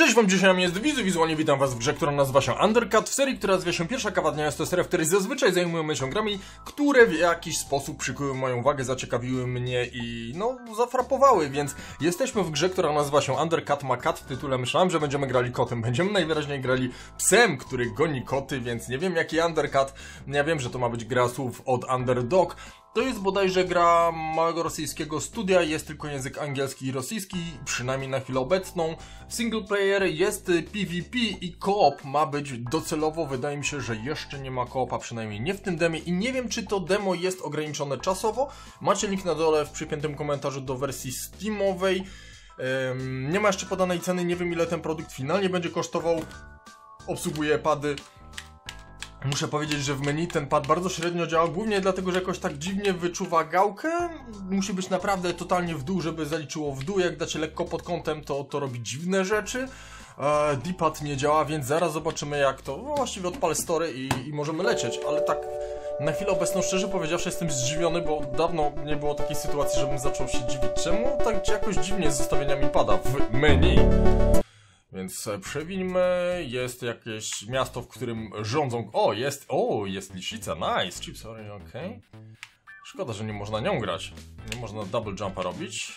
Cześć wam, dzisiaj jest Wizualnie witam was w grze, która nazywa się Undercut, w serii, która nazywa się Pierwsza kawa dnia. Jest to seria, w której zazwyczaj zajmujemy się grami, które w jakiś sposób przykuły moją uwagę, zaciekawiły mnie i no, zafrapowały, więc jesteśmy w grze, która nazywa się Undercut, ma kat w tytule. Myślałem, że będziemy grali kotem, będziemy najwyraźniej grali psem, który goni koty, więc nie wiem jaki Undercut. Ja wiem, że to ma być gra słów od Underdog. To jest bodajże gra małego rosyjskiego studia, jest tylko język angielski i rosyjski, przynajmniej na chwilę obecną. Single player jest PvP i co-op ma być docelowo, wydaje mi się, że jeszcze nie ma co-opa, przynajmniej nie w tym demie i nie wiem, czy to demo jest ograniczone czasowo. Macie link na dole w przypiętym komentarzu do wersji steamowej. Nie ma jeszcze podanej ceny, nie wiem ile ten produkt finalnie będzie kosztował. Obsługuje pady. Muszę powiedzieć, że w menu ten pad bardzo średnio działa, głównie dlatego, że jakoś tak dziwnie wyczuwa gałkę. Musi być naprawdę totalnie w dół, żeby zaliczyło w dół. Jak dacie lekko pod kątem, to robi dziwne rzeczy. D-pad nie działa, więc zaraz zobaczymy jak to. No, właściwie odpalę story i możemy lecieć, ale tak na chwilę obecną, szczerze powiedziawszy, jestem zdziwiony, bo dawno nie było takiej sytuacji, żebym zaczął się dziwić. Czemu tak jakoś dziwnie z ustawieniami pada w menu? Więc przewińmy, jest jakieś miasto, w którym rządzą... jest lisica, nice, chips, okej. Szkoda, że nie można nią grać. Nie można double jumpa robić.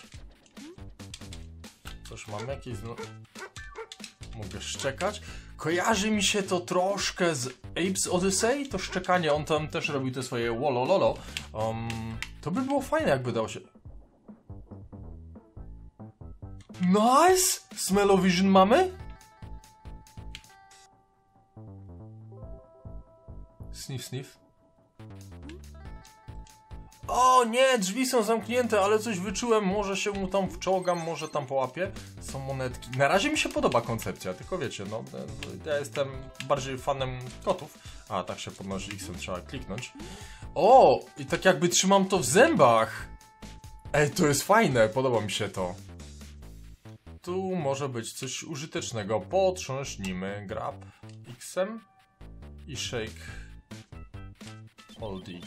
Coś mamy jakieś... Mogę szczekać. Kojarzy mi się to troszkę z Apes Odyssey, to szczekanie, on tam też robił te swoje wolololo. To by było fajne, jakby dało się... Nice! Smell-o-vision mamy? Sniff, sniff. O nie, drzwi są zamknięte, ale coś wyczułem, może się mu tam wczołgam, może tam połapię. Są monetki. Na razie mi się podoba koncepcja, tylko wiecie, no, ja jestem bardziej fanem kotów. A, tak się podnosi, X-em trzeba kliknąć. O, i tak jakby trzymam to w zębach. Ej, to jest fajne, podoba mi się to. Tu może być coś użytecznego. Potrząśnijmy. Grab X-em i shake hold Y.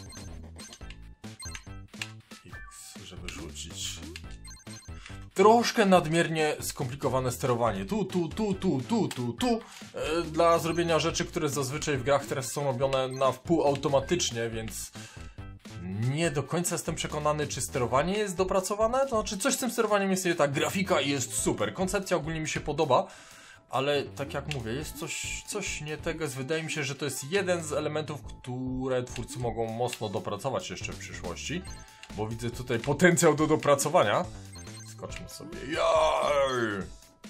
X, żeby rzucić. Troszkę nadmiernie skomplikowane sterowanie. Tu. Dla zrobienia rzeczy, które zazwyczaj w grach teraz są robione na wpół automatycznie, więc... Nie do końca jestem przekonany, czy sterowanie jest dopracowane. To znaczy, coś z tym sterowaniem jest nie tak. Grafika jest super. Koncepcja ogólnie mi się podoba. Ale tak jak mówię, jest coś nie tego. Wydaje mi się, że to jest jeden z elementów, które twórcy mogą mocno dopracować jeszcze w przyszłości. Bo widzę tutaj potencjał do dopracowania. Skoczmy sobie. Jaj!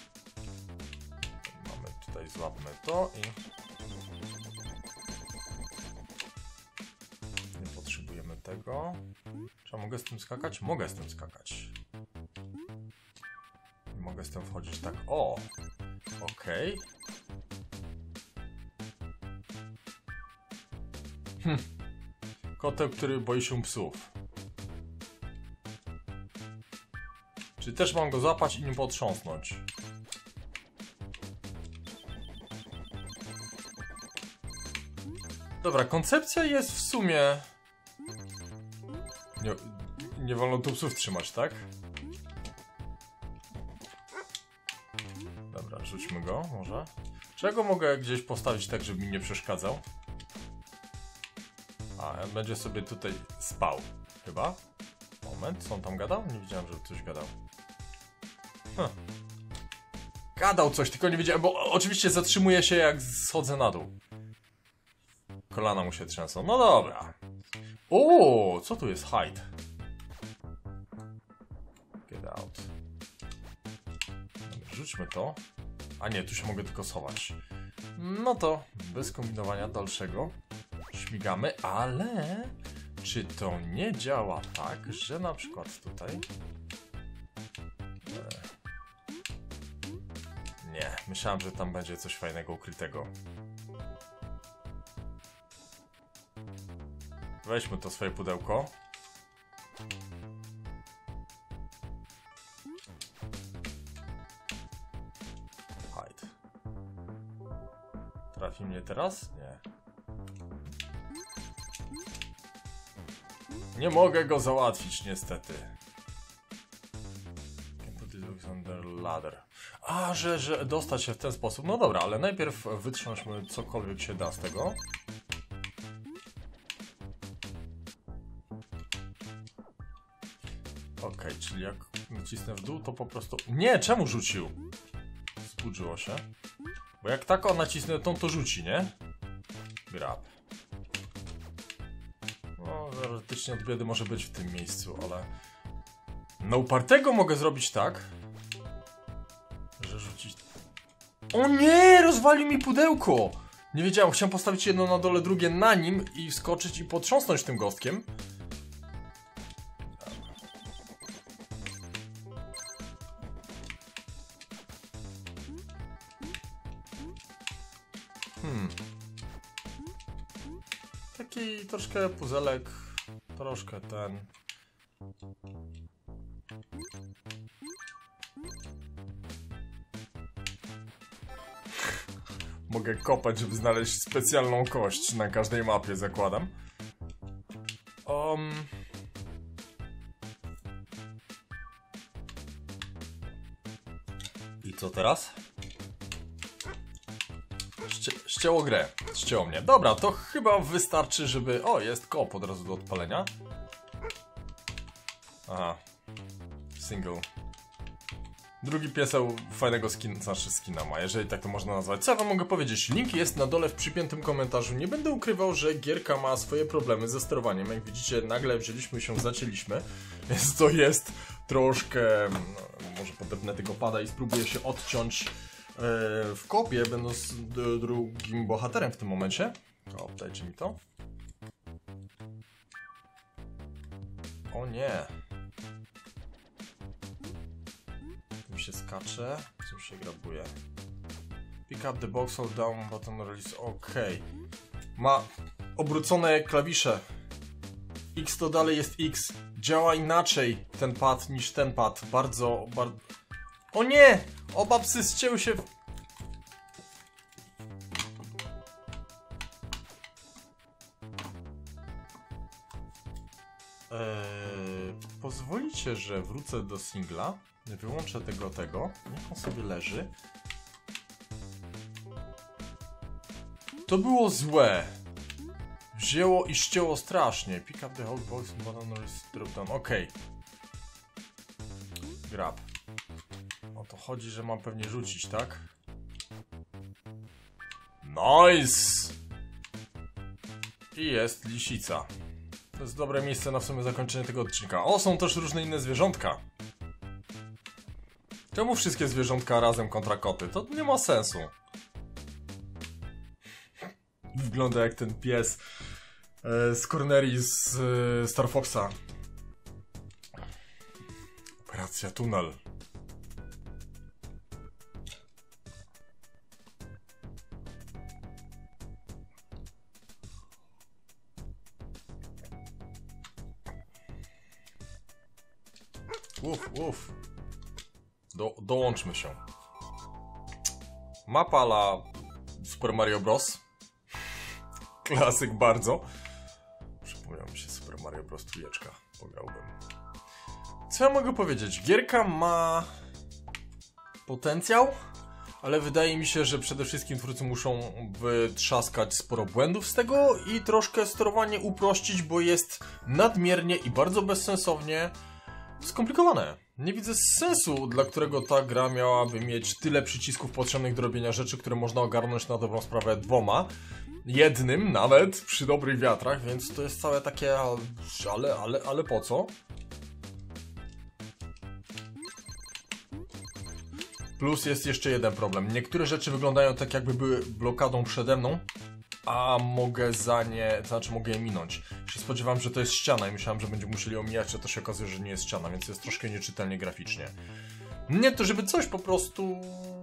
Mamy tutaj, złapmy to i... tego. Czy ja mogę z tym skakać? Mogę z tym skakać. Mogę z tym wchodzić tak. O! Okej. Kotek, który boi się psów. Czy też mam go złapać i nim potrząsnąć? Dobra, koncepcja jest w sumie... Nie wolno tu psów trzymać, tak? Dobra, rzućmy go, może. Czego mogę gdzieś postawić tak, żeby mi nie przeszkadzał? A, on będzie sobie tutaj spał. Chyba? Moment, co on tam gadał? Nie widziałem, że coś gadał. Gadał coś, tylko nie wiedziałem, bo oczywiście zatrzymuje się jak schodzę na dół. Kolana mu się trzęsą. No dobra. O, co tu jest? Hide. Get out. Dobra, rzućmy to. A nie, tu się mogę tylko schować. No to bez kombinowania dalszego śmigamy, ale czy to nie działa tak, że na przykład tutaj... Nie, myślałem, że tam będzie coś fajnego ukrytego. Weźmy to swoje pudełko. Hide. Trafi mnie teraz? Nie. Nie mogę go załatwić niestety. Under ladder. A, że dostać się w ten sposób. No dobra, ale najpierw wytrząsmy cokolwiek się da z tego. Okej, czyli jak nacisnę w dół, to po prostu... Nie, czemu rzucił? Zburzyło się. Bo jak tak nacisnę tą, to rzuci, nie? Grab. No, teoretycznie od biedy może być w tym miejscu, ale... Na upartego mogę zrobić tak, że rzucić... O nie! Rozwalił mi pudełko! Nie wiedziałem, chciałem postawić jedno na dole, drugie na nim i wskoczyć i potrząsnąć tym gostkiem. Taki troszkę puzelek, troszkę ten... Mogę kopać, żeby znaleźć specjalną kość na każdej mapie, zakładam. I co teraz? Ścięło grę. Ścięło mnie. Dobra, to chyba wystarczy, żeby... O, jest koop od razu do odpalenia. Aha. Single. Drugi pieseł fajnego skina ma, jeżeli tak to można nazwać. Co ja wam mogę powiedzieć? Link jest na dole w przypiętym komentarzu. Nie będę ukrywał, że gierka ma swoje problemy ze sterowaniem. Jak widzicie, nagle wzięliśmy się, zacięliśmy. Więc to jest troszkę... No, może podepnę tego pada i spróbuję się odciąć w kopie, będąc drugim bohaterem w tym momencie. O, dajcie mi to. O nie. Tym się skacze, tym się grabuje. Pick up the box, hold down, button release. Okej. Ma obrócone klawisze. X to dalej jest X. Działa inaczej ten pad niż ten pad. Bardzo... O nie! Oba psy zcięły się w... Pozwolicie, że wrócę do singla. Wyłączę tego. Niech on sobie leży. To było złe. Wzięło i ścięło strasznie. Pick up the whole box and button drop down. Okej. Grab. O to chodzi, że mam pewnie rzucić, tak? Nice! I jest lisica. To jest dobre miejsce na w sumie zakończenie tego odcinka. O, są też różne inne zwierzątka. Czemu wszystkie zwierzątka razem kontra koty? To nie ma sensu. Wygląda jak ten pies z Cornerii z Star Foxa. Operacja Tunel. Uff. Dołączmy się. Mapa la Super Mario Bros. Klasyk bardzo. Przypomniał mi się Super Mario Bros. Trójeczka. Pograłbym. Co ja mogę powiedzieć? Gierka ma potencjał, ale wydaje mi się, że przede wszystkim twórcy muszą wytrzaskać sporo błędów z tego i troszkę sterowanie uprościć, bo jest nadmiernie i bardzo bezsensownie skomplikowane. Nie widzę sensu, dla którego ta gra miałaby mieć tyle przycisków potrzebnych do robienia rzeczy, które można ogarnąć na dobrą sprawę dwoma. Jednym nawet, przy dobrych wiatrach, więc to jest całe takie... Ale po co? Plus jest jeszcze jeden problem. Niektóre rzeczy wyglądają tak, jakby były blokadą przede mną, a mogę mogę je minąć. Się spodziewałem, że to jest ściana i myślałem, że będziemy musieli omijać, a to się okazuje, że nie jest ściana, więc jest troszkę nieczytelnie graficznie. Nie to, żeby coś, po prostu...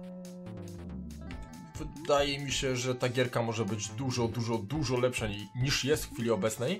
Wydaje mi się, że ta gierka może być dużo lepsza niż jest w chwili obecnej.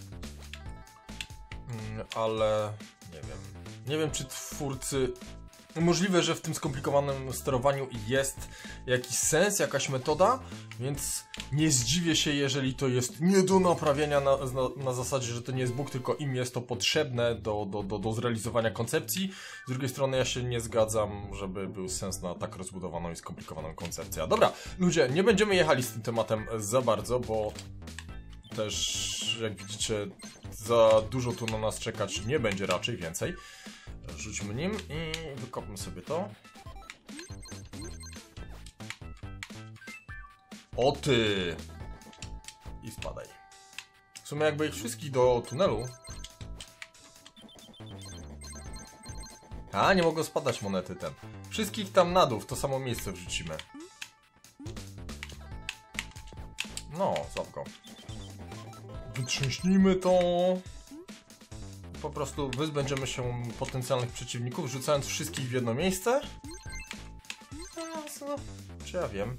Ale... Nie wiem, czy twórcy Możliwe, że w tym skomplikowanym sterowaniu jest jakiś sens, jakaś metoda, więc nie zdziwię się, jeżeli to jest nie do naprawienia na zasadzie, że to nie jest bóg, tylko im jest to potrzebne do zrealizowania koncepcji. Z drugiej strony ja się nie zgadzam, żeby był sens na tak rozbudowaną i skomplikowaną koncepcję. Dobra, ludzie, nie będziemy jechali z tym tematem za bardzo, bo też, jak widzicie, za dużo tu na nas czekać nie będzie raczej, więcej. Rzućmy nim i wykopmy sobie to. O ty! I spadaj. W sumie jakby ich wszystkich do tunelu... A, nie mogą spadać monety ten. Wszystkich tam na dół, w to samo miejsce wrzucimy. No, złap go. Wytrząśnijmy to. Po prostu wyzbędziemy się potencjalnych przeciwników, rzucając wszystkich w jedno miejsce. No, czy ja wiem?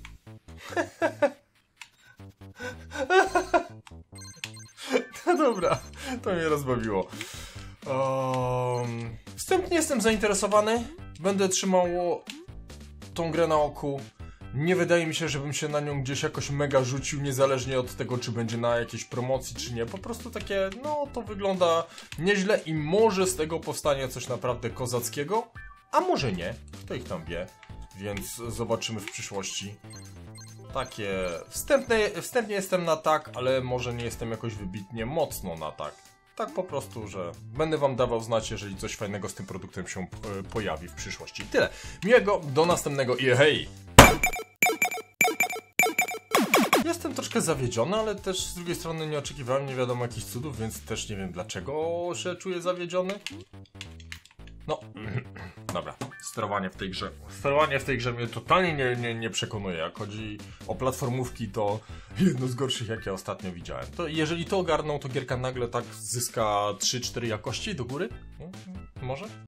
No dobra, to mnie rozbawiło. Wstępnie jestem zainteresowany. Będę trzymał tą grę na oku. Nie wydaje mi się, żebym się na nią gdzieś jakoś mega rzucił, niezależnie od tego, czy będzie na jakiejś promocji, czy nie. Po prostu takie, no to wygląda nieźle i może z tego powstanie coś naprawdę kozackiego, a może nie, kto ich tam wie, więc zobaczymy w przyszłości. Takie, wstępnie jestem na tak, ale może nie jestem jakoś wybitnie mocno na tak. Tak po prostu, że będę wam dawał znać, jeżeli coś fajnego z tym produktem się pojawi w przyszłości. Tyle. Miłego, do następnego i hej! Jestem troszkę zawiedziony, ale też z drugiej strony nie oczekiwałem nie wiadomo jakich cudów, więc też nie wiem dlaczego się czuję zawiedziony. No, dobra, sterowanie w tej grze mnie totalnie nie przekonuje. Jak chodzi o platformówki, to jedno z gorszych, jakie ostatnio widziałem. To jeżeli to ogarną, to gierka nagle tak zyska 3-4 jakości do góry? Może?